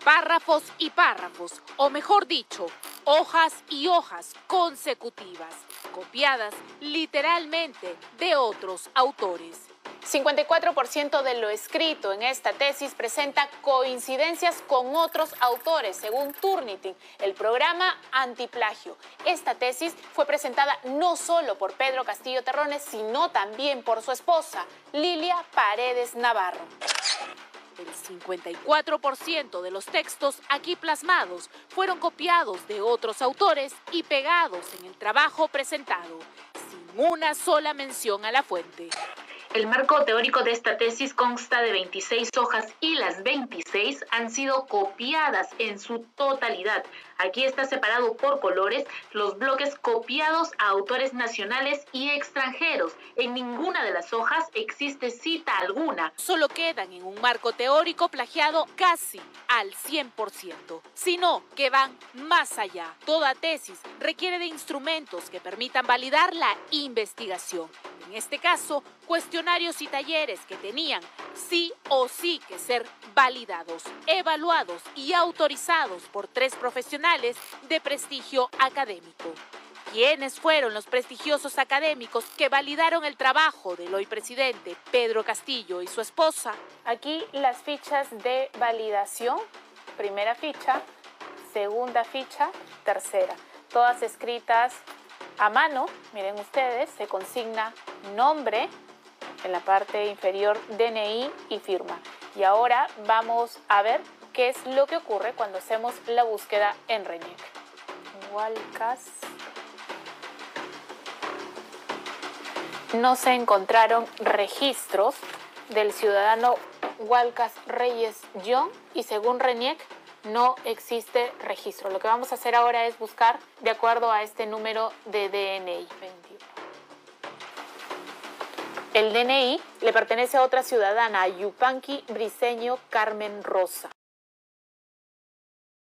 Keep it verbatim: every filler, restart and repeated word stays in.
Párrafos y párrafos, o mejor dicho, hojas y hojas consecutivas, copiadas literalmente de otros autores. cincuenta y cuatro por ciento de lo escrito en esta tesis presenta coincidencias con otros autores, según Turnitin, el programa antiplagio. Esta tesis fue presentada no solo por Pedro Castillo Terrones, sino también por su esposa, Lilia Paredes Navarro. El cincuenta y cuatro por ciento de los textos aquí plasmados fueron copiados de otros autores y pegados en el trabajo presentado, sin una sola mención a la fuente. El marco teórico de esta tesis consta de veintiséis hojas y las veintiséis han sido copiadas en su totalidad. Aquí está separado por colores los bloques copiados a autores nacionales y extranjeros. En ninguna de las hojas existe cita alguna. Solo quedan en un marco teórico plagiado casi al cien por ciento, sino que van más allá. Toda tesis requiere de instrumentos que permitan validar la investigación. En este caso, cuestionarios y talleres que tenían sí o sí que ser validados, evaluados y autorizados por tres profesionales de prestigio académico. ¿Quiénes fueron los prestigiosos académicos que validaron el trabajo del hoy presidente Pedro Castillo y su esposa? Aquí las fichas de validación, primera ficha, segunda ficha, tercera, todas escritas a mano. Miren ustedes, se consigna nombre, en la parte inferior D N I y firma. Y ahora vamos a ver qué es lo que ocurre cuando hacemos la búsqueda en RENIEC. Walcas. No se encontraron registros del ciudadano Walcas Reyes John y según RENIEC no existe registro. Lo que vamos a hacer ahora es buscar de acuerdo a este número de D N I. El D N I le pertenece a otra ciudadana, a Yupanqui Briceño Carmen Rosa.